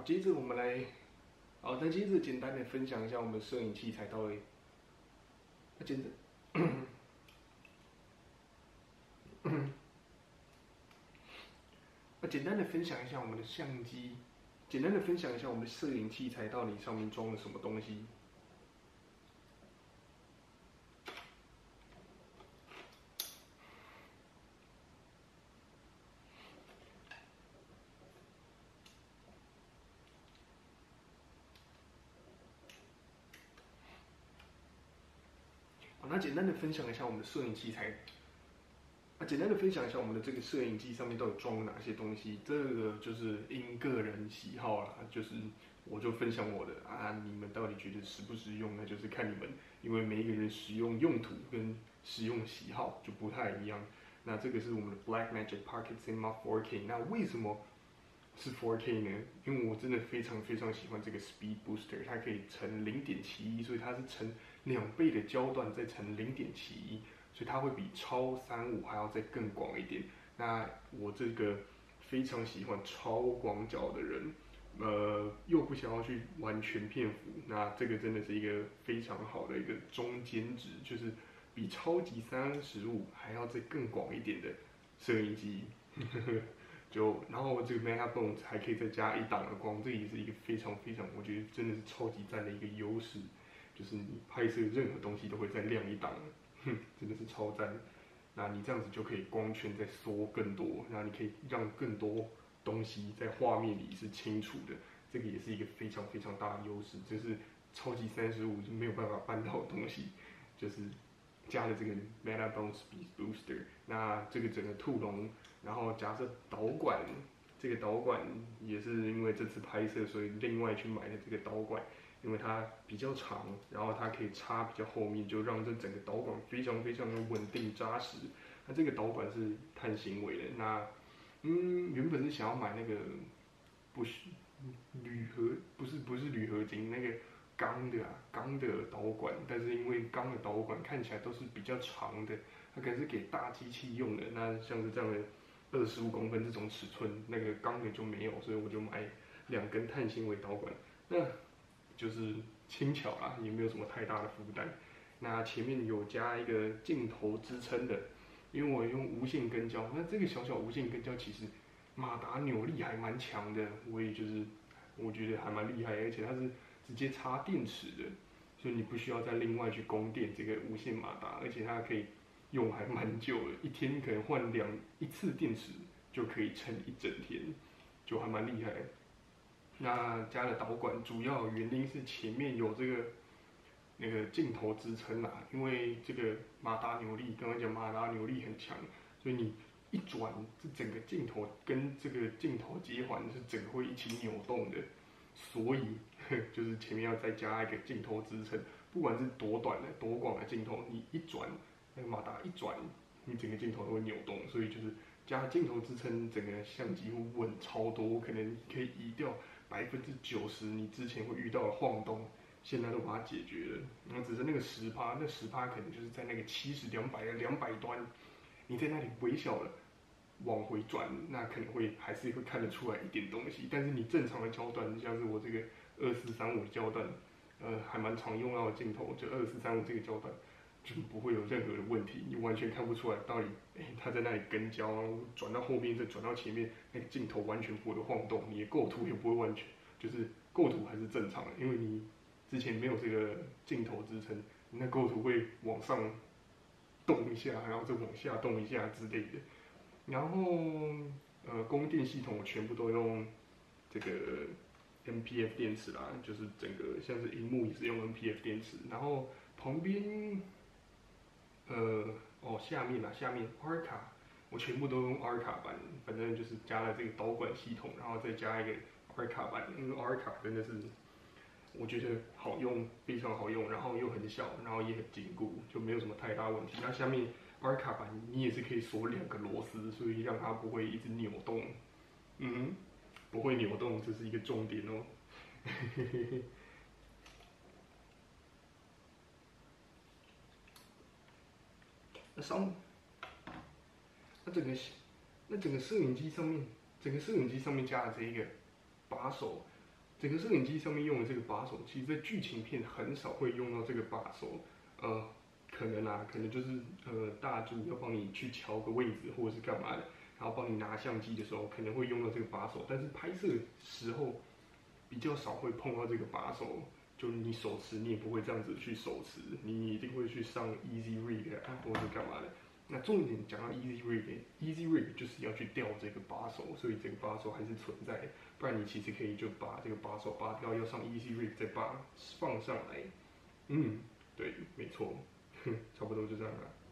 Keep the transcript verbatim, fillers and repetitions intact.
接着我们来，好，那接着简单的分享一下我们的摄影器材到底。那简单，那简单的分享一下我们的相机，简单的分享一下我们的摄影器材到底上面装了什么东西。好，那简单的分享一下我们的摄影器材。那简单的分享一下我们的这个摄影机上面到底装了哪些东西。这个就是因个人喜好啦，就是我就分享我的啊，你们到底觉得实不实用，那就是看你们，因为每一个人使用用途跟使用喜好就不太一样。那这个是我们的 Blackmagic Pocket Cinema 四 K。那为什么是 四 K 呢？因为我真的非常非常喜欢这个 Speed Booster， 它可以乘 零点七一，所以它是乘两倍的焦段再乘 零点七一。所以它会比超三五还要再更广一点。那我这个非常喜欢超广角的人，呃，又不想要去玩全片幅，那这个真的是一个非常好的一个中间值，就是比超级三十五还要再更广一点的摄影机。就然后这个 Metabones 还可以再加一档的光，这也是一个非常非常，我觉得真的是超级赞的一个优势，就是你拍摄任何东西都会再亮一档。哼，真的是超赞！那你这样子就可以光圈再缩更多，那你可以让更多东西在画面里是清楚的，这个也是一个非常非常大的优势，就是超级三十五就没有办法办到的东西，就是加了这个 Metabones Speed Booster。那这个整个兔笼，然后假设导管，这个导管也是因为这次拍摄，所以另外去买的这个导管。因为它比较长，然后它可以插比较后面，就让这整个导管非常非常的稳定扎实。那这个导管是碳纤维的，那嗯，原本是想要买那个不是铝合，不是不是铝合金，那个钢的啊，钢的导管，但是因为钢的导管看起来都是比较长的，它可能是给大机器用的。那像是这样的二十五公分这种尺寸，那个钢的就没有，所以我就买两根碳纤维导管。那就是轻巧啦，也没有什么太大的负担。那前面有加一个镜头支撑的，因为我用无线跟焦，那这个小小无线跟焦其实马达扭力还蛮强的，我也就是我觉得还蛮厉害，而且它是直接插电池的，所以你不需要再另外去供电这个无线马达，而且它可以用还蛮久的，一天可能换两一次电池就可以撑一整天，就还蛮厉害的。那加了导管，主要原因是前面有这个那个镜头支撑啦，因为这个马达扭力，刚刚讲马达扭力很强，所以你一转，这整个镜头跟这个镜头接环是整个会一起扭动的，所以就是前面要再加一个镜头支撑，不管是多短的、多广的镜头，你一转，那个马达一转，你整个镜头都会扭动，所以就是加镜头支撑，整个相机会稳超多，可能可以移掉百分之九十你之前会遇到的晃动，现在都把它解决了。然后只是那个十趴，那十趴可能就是在那个七十两百的两百端，你在那里微小的往回转，那可能会还是会看得出来一点东西。但是你正常的焦段，像是我这个二四三五的焦段，呃，还蛮常用到的镜头，就二四三五这个焦段。就不会有任何的问题，你完全看不出来到底，哎、欸，他在那里跟焦，转到后面再转到前面，那个镜头完全不会晃动，你的构图也不会完全，就是构图还是正常的，因为你之前没有这个镜头支撑，你那构图会往上动一下，然后再往下动一下之类的。然后，呃，供电系统我全部都用这个 N P F 电池啦，就是整个像是荧幕也是用 N P F 电池，然后旁边。呃，哦，下面啊，下面 R 卡，我全部都用 R 卡版，反正就是加了这个导管系统，然后再加一个 R 卡版，因为 R 卡真的是我觉得好用，非常好用，然后又很小，然后也很坚固，就没有什么太大问题。那下面 R 卡版你也是可以锁两个螺丝，所以让它不会一直扭动，嗯，不会扭动，这是一个重点哦。那上，那整个，那整个摄影机上面，整个摄影机上面加的这一个把手， 整个摄影机上面用的这个把手，其实在剧情片很少会用到这个把手，呃，可能啊，可能就是呃大助要帮你去调个位置或者是干嘛的，然后帮你拿相机的时候可能会用到这个把手，但是拍摄时候比较少会碰到这个把手。就你手持，你也不会这样子去手持，你一定会去上 Easy Rig 啊，或者是干嘛的。那重点讲到 Easy Rig，Easy Rig 就是要去调这个把手，所以这个把手还是存在的。不然你其实可以就把这个把手拔掉，要上 Easy Rig 再把放上来。嗯，对，没错，差不多就这样了。